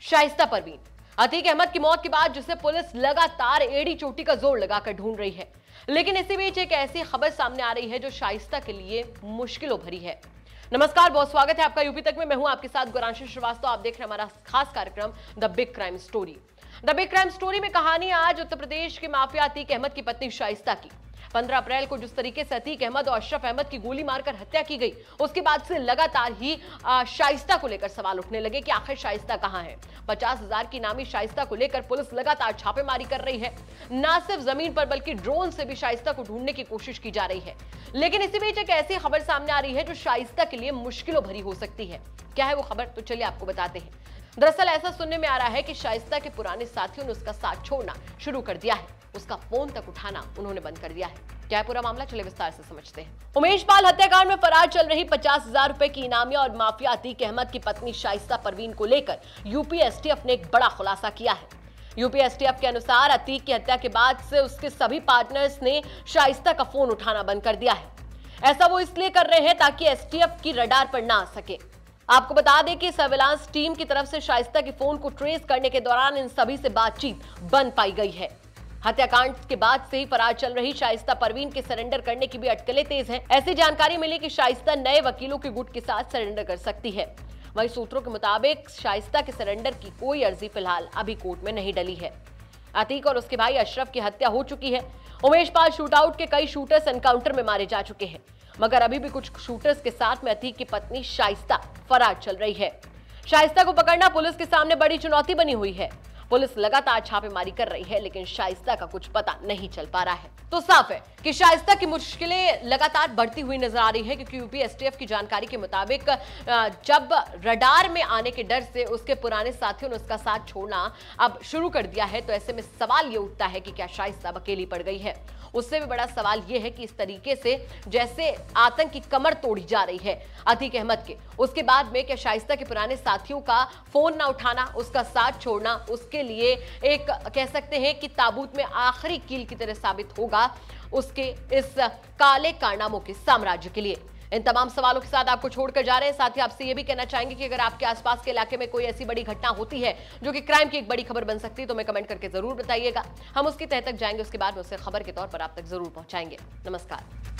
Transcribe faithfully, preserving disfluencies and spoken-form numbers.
शाइस्ता परवीन, अतीक अहमद की मौत के बाद जिसे पुलिस लगातार एड़ी चोटी का जोर लगाकर ढूंढ रही है, लेकिन इसी बीच एक ऐसी खबर सामने आ रही है जो शाइस्ता के लिए मुश्किलों भरी है। नमस्कार, बहुत स्वागत है आपका यूपी तक में। मैं हूं आपके साथ गुरांशी श्रीवास्तव। आप देख रहे हैं हमारा खास कार्यक्रम the big crime story. The big crime story में कहानी आज उत्तर प्रदेश के माफिया अतीक अहमद की पत्नी शाइस्ता की। पंद्रह अप्रैल को जिस तरीके से अतीक अहमद और अशरफ अहमद की गोली मारकर हत्या की गई, उसके बाद से लगातार ही शाइस्ता को लेकर सवाल उठने लगे कि आखिर शाइस्ता कहां है। पचास हजार की नामी शाइस्ता को लेकर पुलिस लगातार छापेमारी कर रही है। न सिर्फ जमीन पर बल्कि ड्रोन से भी शाइस्ता को ढूंढने की कोशिश की जा रही है। लेकिन इसी बीच एक ऐसी खबर सामने आ रही है जो शाइस्ता के लिए मुश्किलों भरी हो सकती है। क्या है वो खबर, तो चलिए आपको बताते हैं। दरअसल ऐसा सुनने में आ रहा है कि शाइस्ता के पुराने साथियों ने उसका साथ छोड़ना शुरू कर दिया है। उसका फोन तक उठाना उन्होंने बंद कर दिया है। क्या है पूरा मामला, चलिए विस्तार से समझते हैं। उमेश पाल हत्याकांड में फरार चल रही पचास हजार रुपए की इनामिया और माफिया अतीक अहमद की पत्नी शाइस्ता परवीन को लेकर यूपी एसटीएफ ने एक बड़ा खुलासा किया है। यूपी एसटीएफ के अनुसार अतीक की हत्या के बाद से उसके सभी पार्टनर्स ने शाइस्ता का फोन उठाना बंद कर दिया है। ऐसा वो इसलिए कर रहे हैं ताकि एसटीएफ की रडार पर ना आ सके। आपको बता दें कि सर्विलांस टीम की तरफ से शाइस्ता के फोन को ट्रेस करने के दौरान इन सभी से बातचीत बंद पाई गई है। हत्याकांड के बाद से ही फरार चल रही शाइस्ता परवीन के सरेंडर करने की भी अटकलें तेज हैं। ऐसी जानकारी मिली कि शाइस्ता नए वकीलों के गुट के साथ सरेंडर कर सकती है। वहीं सूत्रों के मुताबिक शाइस्ता के सरेंडर की कोई अर्जी फिलहाल अभी कोर्ट में नहीं डली है। अतीक और उसके भाई अशरफ की हत्या हो चुकी है। उमेश पाल शूटआउट के कई शूटर्स एनकाउंटर में मारे जा चुके हैं, मगर अभी भी कुछ शूटर्स के साथ में अतीक की पत्नी शाइस्ता फरार चल रही है। शाइस्ता को पकड़ना पुलिस के सामने बड़ी चुनौती बनी हुई है। पुलिस लगातार छापेमारी कर रही है, लेकिन शाइस्ता का कुछ पता नहीं चल पा रहा है। तो साफ है कि शाइस्ता की मुश्किलें लगातार बढ़ती हुई नजर आ रही है, क्योंकि यूपी एसटीएफ की जानकारी के मुताबिक जब रडार में आने के डर से उसके पुराने साथियों ने उसका साथ छोड़ना अब शुरू कर दिया है, तो ऐसे में सवाल ये उठता है कि क्या शाइस्ता अकेली पड़ गई है। उससे भी बड़ा सवाल यह है कि इस तरीके से जैसे आतंक की कमर तोड़ी जा रही है अतीक अहमद के, उसके बाद में क्या शाइस्ता के पुराने साथियों का फोन ना उठाना, उसका साथ छोड़ना उसके लिए एक कह सकते हैं कि ताबूत में आखिरी कील की तरह साबित होगा उसके इस काले कारनामों के साम्राज्य के लिए। इन तमाम सवालों के साथ आपको छोड़कर जा रहे हैं। साथ ही आपसे यह भी कहना चाहेंगे कि अगर आपके आसपास के इलाके में कोई ऐसी बड़ी घटना होती है जो कि क्राइम की एक बड़ी खबर बन सकती है, तो हमें कमेंट करके जरूर बताइएगा। हम उसकी तह तक जाएंगे, उसके बाद में उसे खबर के तौर पर आप तक जरूर पहुंचाएंगे। नमस्कार।